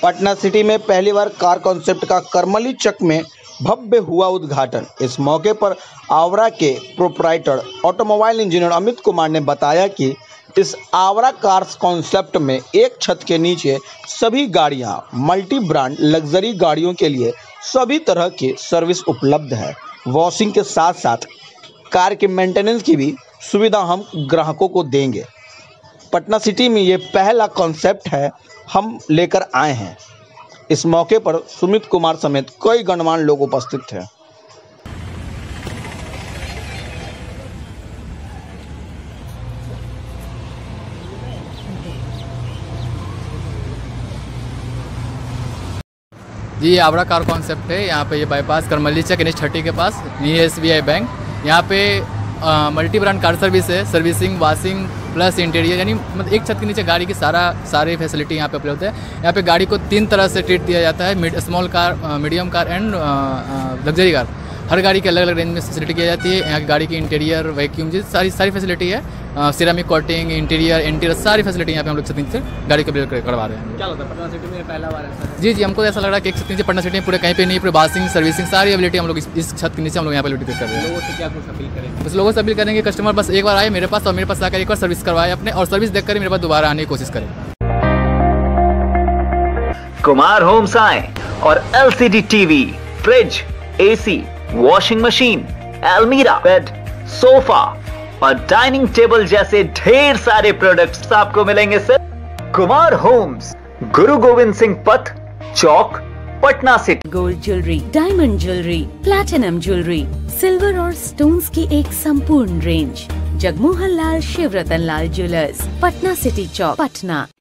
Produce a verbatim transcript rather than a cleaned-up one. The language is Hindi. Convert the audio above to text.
पटना सिटी में पहली बार कार कॉन्सेप्ट का करमली चक में भव्य हुआ उद्घाटन। इस मौके पर आवरा के proprietor automobile engineer Amit Kumar ने बताया कि इस आवरा कार्स कॉन्सेप्ट में एक छत के नीचे सभी गाड़ियां मल्टी ब्रांड लग्जरी गाड़ियों के लिए सभी तरह की सर्विस उपलब्ध है। वॉशिंग के साथ साथ कार के मेंटेनेंस की भी सुविधा हम ग्राहकों को देंगे। पटना सिटी में ये पहला कॉन्सेप्ट है हम लेकर आए हैं। इस मौके पर सुमित कुमार समेत कई गणमान्य लोग उपस्थित थे। जी ये आवरा कार कॉन्सेप्ट है। यहाँ पे ये bypass Karmali Chak N H thirty के पास ये एस बी आई बैंक। यहाँ पे आ, मल्टी ब्रांड कार सर्विस है, सर्विसिंग, वॉशिंग प्लस इंटीरियर, यानी मतलब एक छत के नीचे गाड़ी की सारा सारी फैसिलिटी यहाँ पे उपलब्ध है। यहाँ पे गाड़ी को तीन तरह से ट्रीट दिया जाता है, mid small car, medium car and luxury car. हर गाड़ी के अलग अलग रेंज में फैसिलिटी की जाती है। यहाँ की गाड़ी की इंटीरियर, वैक्यूम, जी सारी सारी फैसिलिटी है। सिरामिक कोटिंग, इंटीरियर इंटीरियर सारी फैसिलिटी यहाँ पे हम लोग छत से गाड़ी को बिल्ड करवा रहे हैं। क्या लगता है पटना सिटी में पहला बार है? जी जी हमको ऐसा लग रहा है कि एक छत नीचे पटना सिटी में पूरे कहीं पे नहीं, पूरे वॉशिंग सर्विसिंग सारी एबिलिटी हम लोग इस, इस छत के नीचे हम लोग यहाँ पे एबिलिटी कर रहे हैं। लोगों से क्या कुछ अपील करेंगे? बस लोगों से अपील करेंगे कस्टमर बस एक बार आए मेरे पास और मेरे पास आकर एक बार सर्विस करवाए अपने, और सर्विस देखकर मेरे पास दोबारा आने की कोशिश करें। कुमार होम्स आए और LCD TV, fridge, AC, washing machine, अलमीरा, बेड, सोफा और डाइनिंग टेबल जैसे ढेर सारे प्रोडक्ट्स आपको मिलेंगे सिर्फ कुमार होम्स, गुरु Gobind Singh Path, Chowk, Patna City. Gold jewellery, diamond jewellery, platinum jewellery, silver और स्टोन्स की एक संपूर्ण range. Jagmohan Lal Shivratan Lal jewellers, Patna City Chowk, Patna.